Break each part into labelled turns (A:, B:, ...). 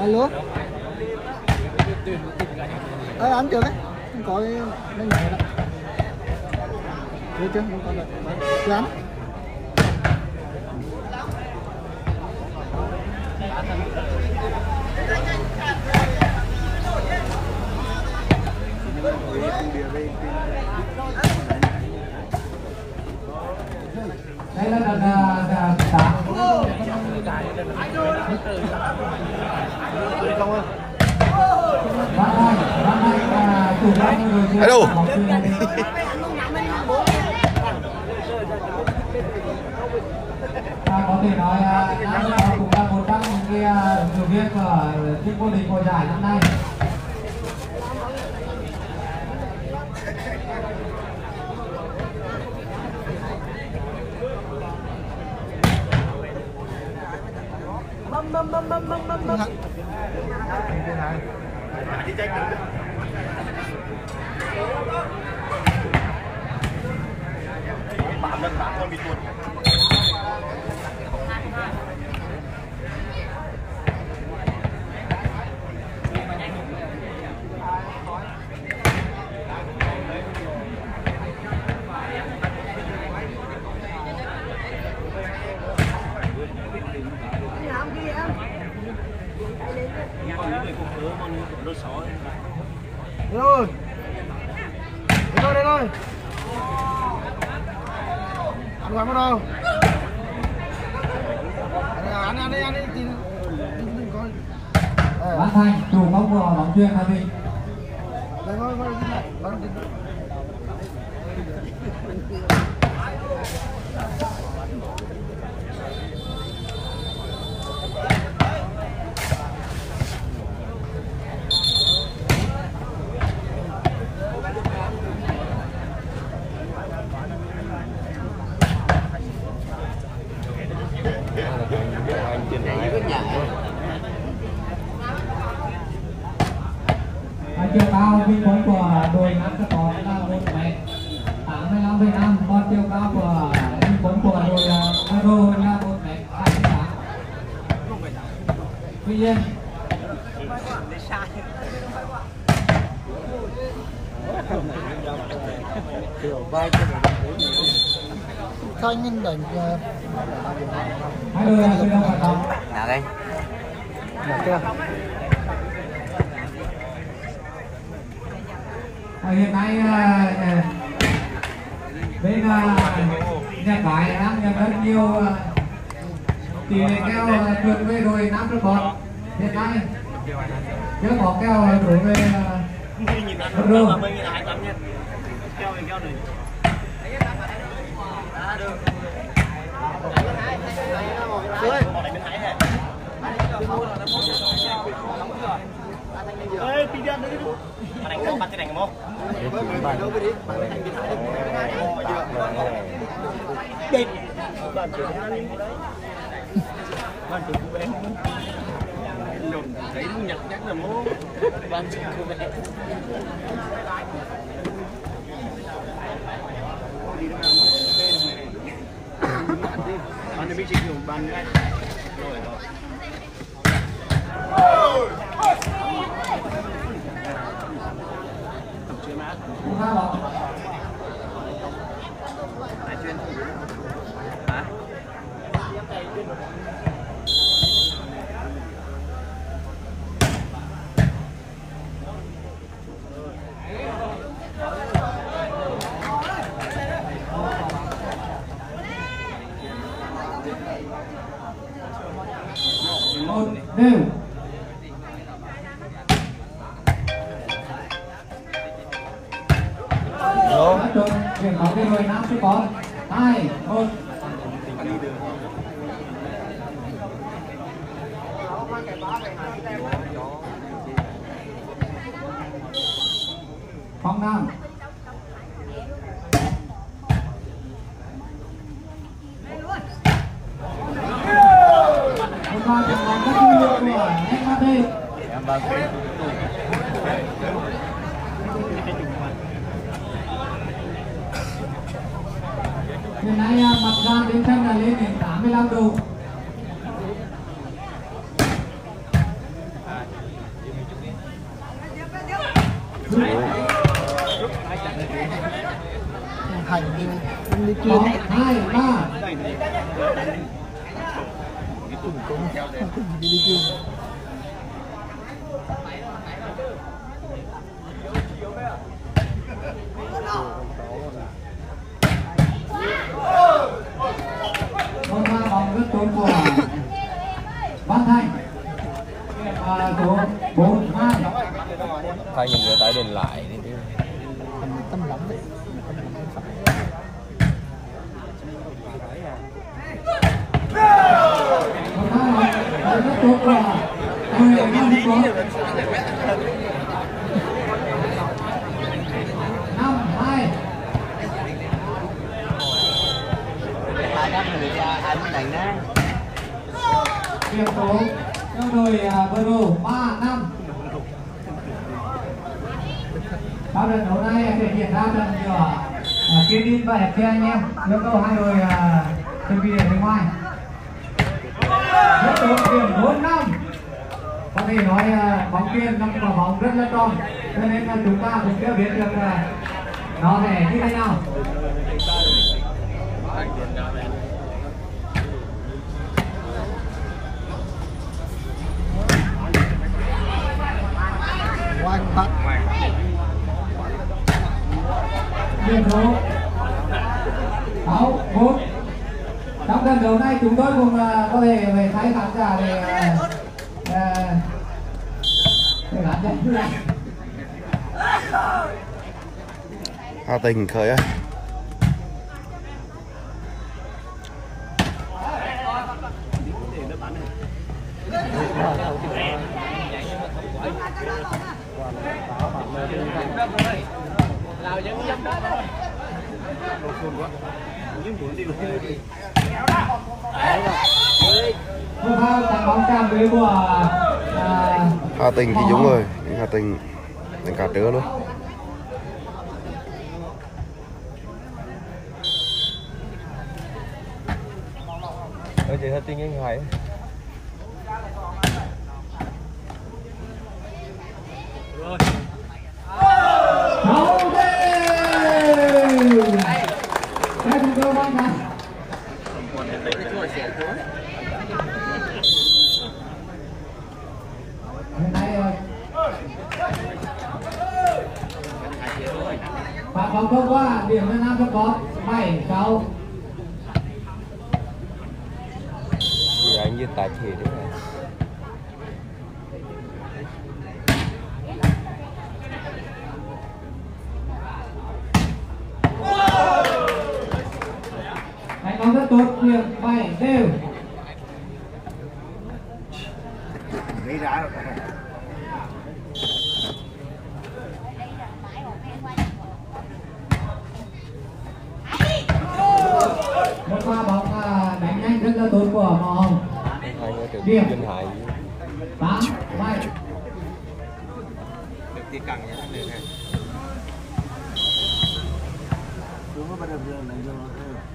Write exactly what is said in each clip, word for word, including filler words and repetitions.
A: Alo. Ê, anh chưa đấy. Anh coi nó nhẹ đó. Được chưa? Không coi được. Chưa anh?
B: Đây là đợt đợt tám.
C: Hello.
B: Có thể nói Nam cũng là một trong những cái ứng cử viên của team vô địch của giải năm nay.
A: Bấm bấm bấm bấm bấm bấm bấm.
C: Bám lên bám con bị tuột.
A: Rồi. Đi thôi, đi thôi. Ăn quán bắt đầu. Ăn ăn đi, ăn đi, đừng đừng coi.
B: Văn Thành, chủ công của bóng chuyền Hà Bình.
A: Đây thôi, thôi, thôi.
B: Chiều cao vinh quang của đội Nam Sài Gòn là một mét tám mươi lăm phẩy năm, còn chiều cao của vinh quang của đội Euro là một mét bảy mươi tám. Tuy nhiên
A: Thanh nhìn đánh
B: hai đội là tự động hoạt động.
C: Nào đây.
A: Được chưa?
B: À, hiện nay uh, bên uh, nhà cái đang nhận rất nhiều uh, tỷ lệ keo uh, trượt về đội Nam Sài Gòn. Hiện nay chưa có keo đổ về uh, Euro.
A: Ê, đi ra đi.
C: Bạn đánh không? Bạn sẽ đánh không?
A: Bạn đâu đi. Bạn đánh đi thái đi. Đi. Bạn chỉ ăn đấy. Bạn chỉ cô bé. Lùn thấy nó nhặt chắc là mố. Bạn chỉ cô bé. Đi đâu nào mà bên. Bạn đi biết gì không? Bạn ngay. Rồi rồi.
B: Không sao đâu.
C: Ai chuyên hả?
B: Một đều. Đội chuyển bóng về đội Nam Sài Gòn. Hai, một. Bóng Nam. Một pha chuyển bóng rất nguy hiểm của Mbappé. Hiện nay mặt ra đến sân là lên đến tám mươi lăm độ.
D: thành mình đi kia
B: một hai ba
D: cũng cũng đi kia
B: một pha bóng rất tốt của Văn Thành và số bốn hai.
A: Thay những người tái đền lại đi chứ.
D: tâm lắm đấy.
B: Một pha bóng rất tốt của mười năm bóng. năm hai. Điểm số cho đội Bro ba năm. Sau trận đấu này sẽ diễn ra trận giữa Kiên Đinh và ép xê anh em, yêu cầu hai đội chuẩn bị để bên ngoài. Rất tốt, điểm bốn năm. Có thể nói bóng Kiên năm quả bóng rất là tròn, cho nên là chúng ta cũng chưa biết được nó sẽ như thế nào.
D: Ngoan thật.
B: Điểm số sáu bốn. Trong trận đấu này chúng tôi cũng có thể về thấy khán giả để để khán giả như này.
E: Hà Tình khởi á.
B: Một pha tạt bóng chạm lưới của
E: Hà Tình thì đúng rồi, nhưng Hà Tình đánh cả trưa luôn.
A: Ở chị Hà Tình anh Hải.
B: Rồi. Sáu đều. Hai chúng tôi mang ra. Và bóng không qua, điểm cho Nam có bảy sáu.
A: Thì anh như tài thể đấy này.
B: Đánh bóng rất tốt, điểm bảy đều.
D: Đi ra rồi.
B: Một pha bóng đánh nhanh rất là tốt của Màu Hồng. Điểm tám bảy.
C: Được tí cẳng nhé, được này.
D: Đúng rồi, bắt đầu giờ này giờ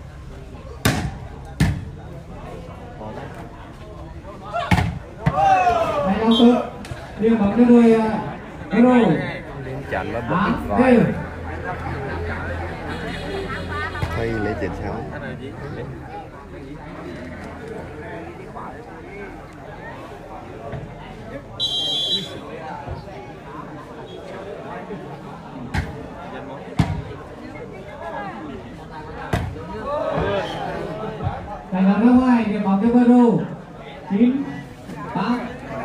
B: Đánh bóng tốt, điểm bóng cho đôi Hero.
A: Chắn nó
B: tám
A: bật
B: đều.
E: Hay lấy tiền sao?
B: Đánh bóng ra ngoài, điểm bóng cho Bro chín tám.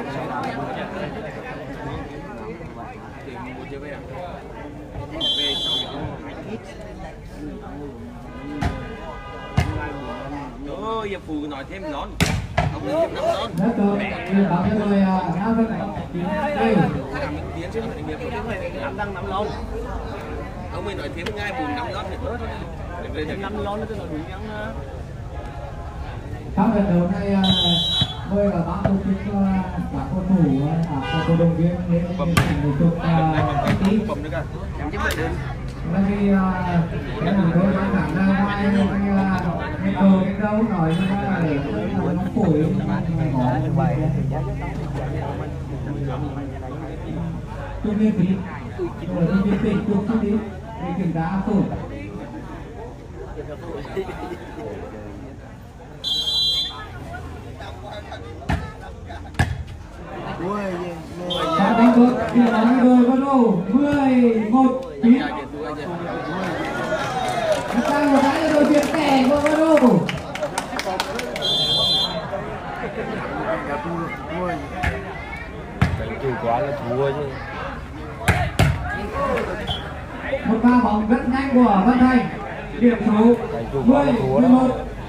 C: Ôi, giờ phụ nói thêm nón. Ông ấy thêm năm nón.
B: Rất tốt, điểm bóng cho đôi Nam Vân chín đều.
C: Làm những tiếng chứ mình nghiệp năm đăng năm lon. Ông ấy nói thêm ngay bùn năm lon thì bớt. Để thêm năm lon nữa tôi nói đúng nhắn.
B: Trong trận đấu này tôi và ban tổ chức các cầu thủ các cổ động viên đến để chúc tí. Bởi vì cái chúng tôi đang thẳng ra ngoài cái cầu cái đâu nói như là để nó phổi chúc viên tí rồi chúc viên tí chúc tí để kiểm tra phổi. Sang một cái đội tuyển trẻ của Vân Đô.
A: Chủ quá là thua chứ.
B: Một pha bóng rất nhanh của Văn Thành. Điểm số mười mười một.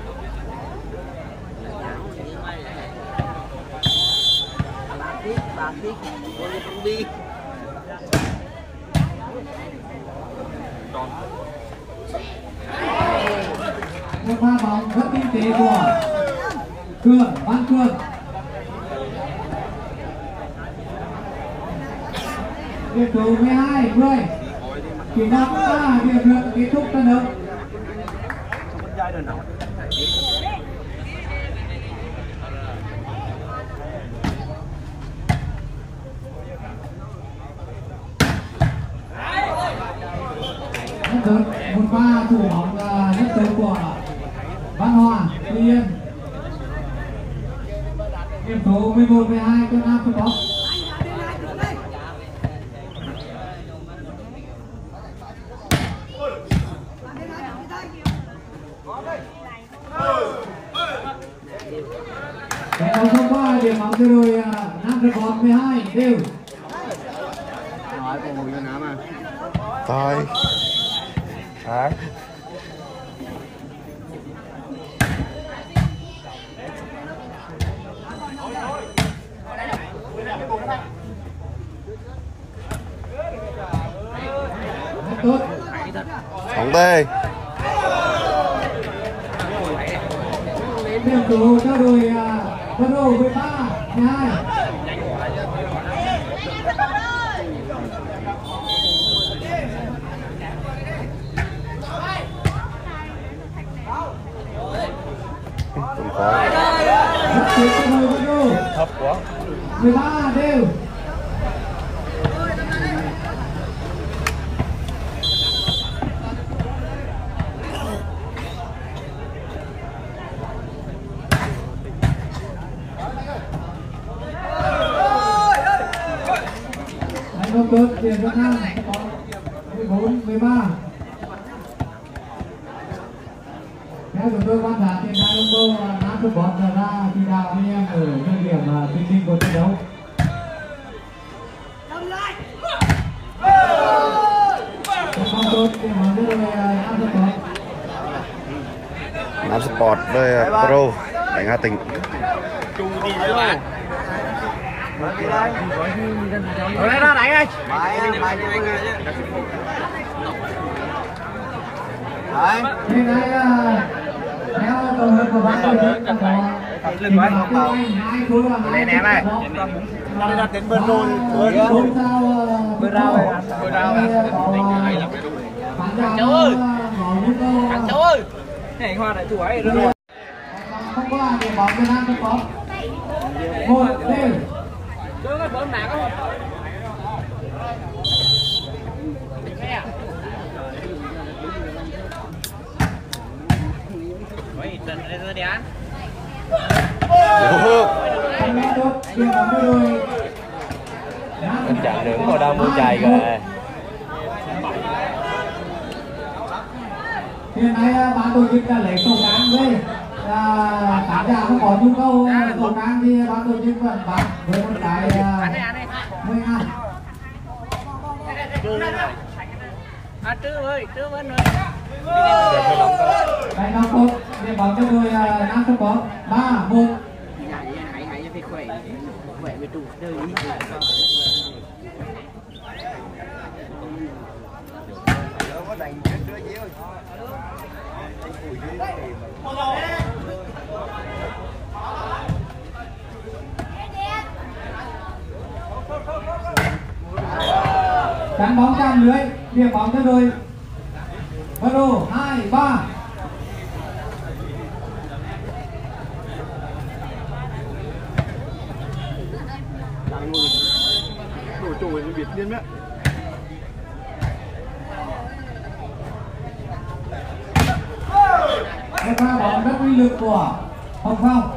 B: Một pha bóng rất tinh tế của Cường, Văn Cường. Điểm số mười hai mười. Chỉ năm ba điểm lượt kết thúc trận đấu. Một pha thủ bóng rất tốt của Văn Hòa, Tuy Yên. Điểm số mười một mười hai cho Nam Phước Bóng. Trận đấu thông qua điểm bóng cho đội Nam Phước Bóng mười hai đều.
D: Nói còn ngồi cho Nam à.
E: Tay.
A: Hả?
B: Tốt.
E: Bóng tê.
B: Điểm số cho đội Vân Đô mười ba mười hai.
E: Không có.
B: Rất tuyệt cho đội Vân Đô.
A: Thấp quá.
B: mười ba đều. Không tốt, điểm cho Nam có mười bốn mười ba. Theo chúng tôi quan sát hiện tại Lông Đô Nam Phước Bóng ra ra chỉ đạo anh em ở những điểm tinh tinh của trận đấu. Không tốt, điểm ở đây Nam Phước Bóng.
E: Nam Sport với Pro đánh Hà Tĩnh.
A: Ở đây ra đánh anh.
B: Hiện nay theo tổng hợp của ban tổ chức là có
A: Lên máy.
B: hai khối là
A: Lên em ơi.
D: Nó đặt đến bên rồi.
B: bốn sao bơi rau
A: Bơi rau
B: Thằng cháu ơi. Thằng cháu ơi.
A: Này hoa đại thủ ấy rồi.
B: Không qua điểm bóng cho Nam Phước Bóng. Một đều.
A: Đưa cái bóng nặng không? Ôi, trận này ra đi ăn.
C: Anh chặn đứng vào đâu mua chài rồi.
B: Hiện nay ban tổ chức đã lấy cầu cán với khán giả không có nhu cầu cầu cán thì ban tổ chức vẫn bán với một cái mười ngàn.
A: À trưa ơi, trưa bên rồi.
B: Cái năm tốt để bóng cho người Nam Phước Bóng ba một.
A: Hãy hãy phải khỏe, khỏe với trụ chơi đi.
B: Đánh bóng chạm lưới, điểm bóng cho đội Vân Đô hai ba.
D: Đổ trội người Việt Liên đấy.
B: Cái pha bóng rất uy lực của Hồng Phong.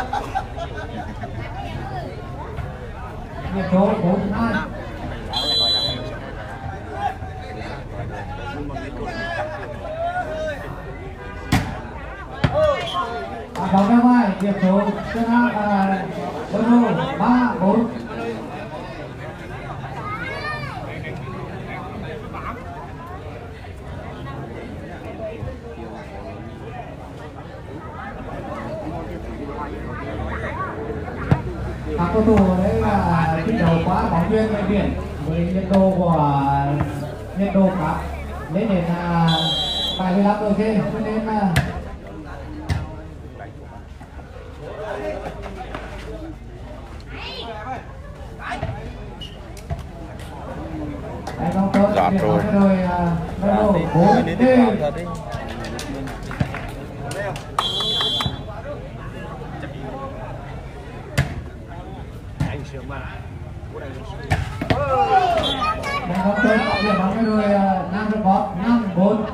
B: Điểm số bốn hai. bóng ra ngoài, điểm số cho Nam Bruno ba bốn. Các cầu thủ đấy là thi đấu quá bóng chuyền ngoài biển với nhiệt độ của nhiệt độ cả lên đến bảy mươi lăm độ C, cho nên
E: Giọt rồi.
B: Rồi rồi bốn đi. Đang có tên điểm bóng với đôi Nam Sơn Bót năm bốn.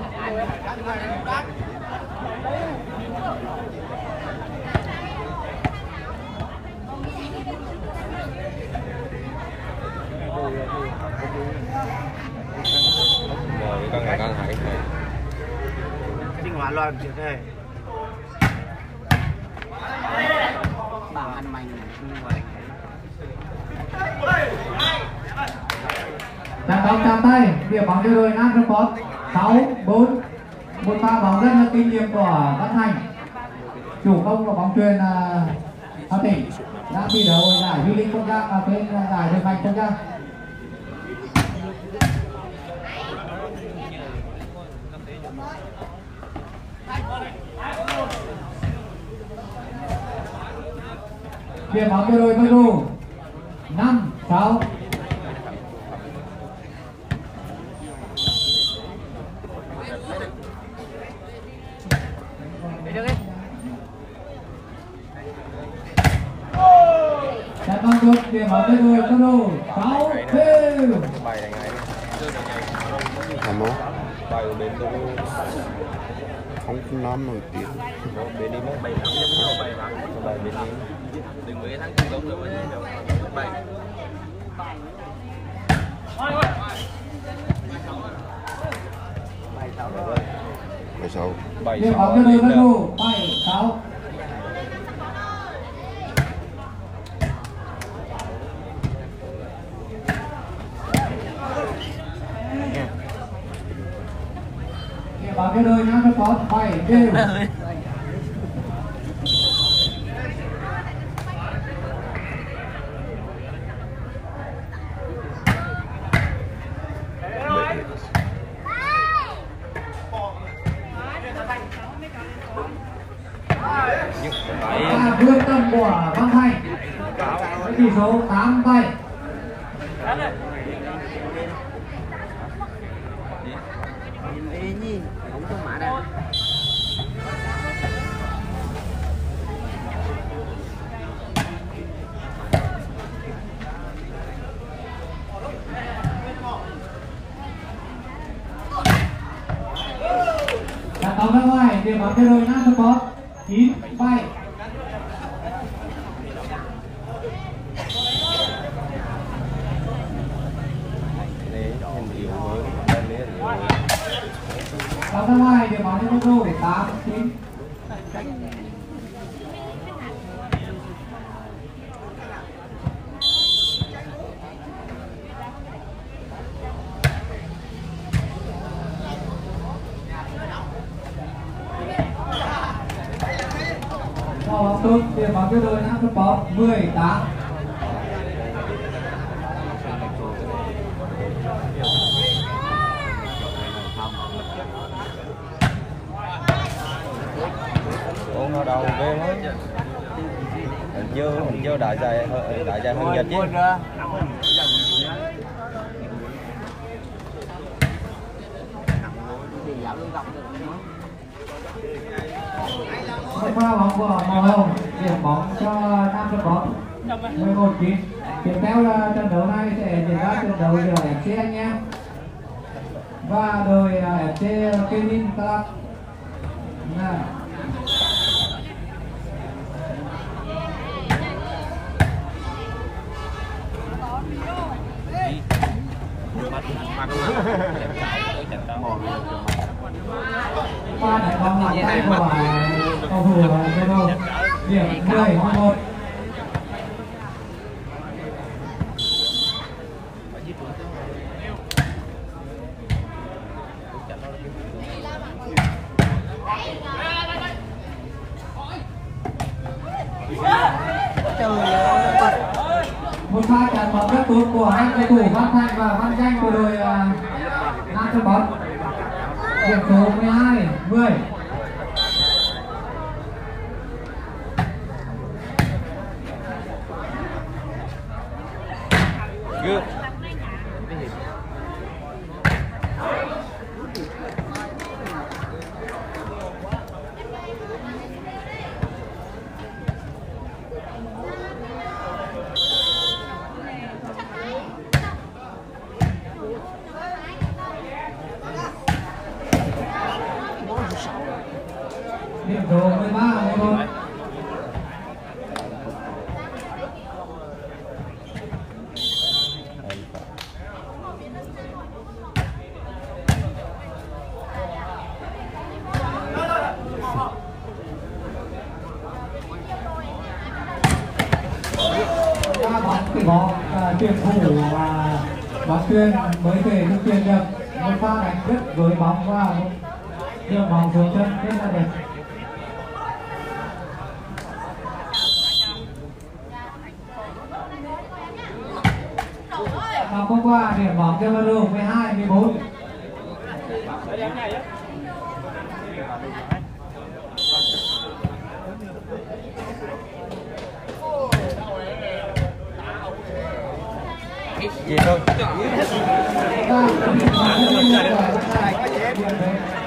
E: Rồi con này con hải này.
D: Sinh hoạt loạn chuyện này.
C: Bảo ăn manh
B: Đặt bóng chạm tay, điểm bóng cho đôi Nam Sơn Bót sáu bốn. Một pha bóng rất là kinh nghiệm của Văn Thành, chủ công của bóng chuyền Hà Tĩnh, đang thi đấu giải V-League quốc gia ở bên giải Đường Mạnh quốc gia. Điểm bóng cho đôi Bruno năm sáu. Đặt bóng chốt, điểm bóng cho đôi Bruno sáu bốn.
E: Bài này ngay. Làm không? Bài ở bên tôi không năm nổi tiếng. Bên đi mất bảy năm trăm bài bài bài bên đi.
C: đừng mấy tháng thành công rồi mới bảy
E: Bài sáu.
B: Bài điểm bóng cho đôi Bruno bảy sáu. Điểm bóng cho đôi Nam Sơn Bót bảy đều. Và vươn tầm của Văn Thành với tỷ số tám bảy. Đặt bóng ra ngoài, điểm bóng cho đôi Nam Sơn Bót chín bảy. Bóng ra ngoài, điểm bóng cho Bruno tám chín. Bóng tốt, điểm bóng cho đôi Nam Sơn Bót mười tám.
E: Ủa nó đâu ghê lắm. Hình như hình như đại dài đại dài hơn Nhật chứ.
B: Một pha bóng của màu hồng, điểm bóng cho Nam Sơn Bót mười một chín. Tiếp theo là trận đấu này sẽ diễn ra trận đấu giữa ép xê Anh Em và đội ép xê Kevin Club. Pha đánh bóng ngón tay của cầu thủ Tây Đô điểm mười một. Một pha chạm bóng rất tốt của hai cầu thủ Văn Thành và Văn Danh của đội Nam Sơn Bóng. Điểm số mười hai mười.
E: Good.
B: Điểm số mười ba mười một. Ba bóng thì có tuyển thủ và bóng chuyên mới thể thực hiện được một pha đánh rất với bóng và đường bóng xuống chân rất là đẹp. Và hôm qua điểm bóng cho Maru mười hai mười bốn.
E: Gì thôi.
B: Và điểm bóng cho Maru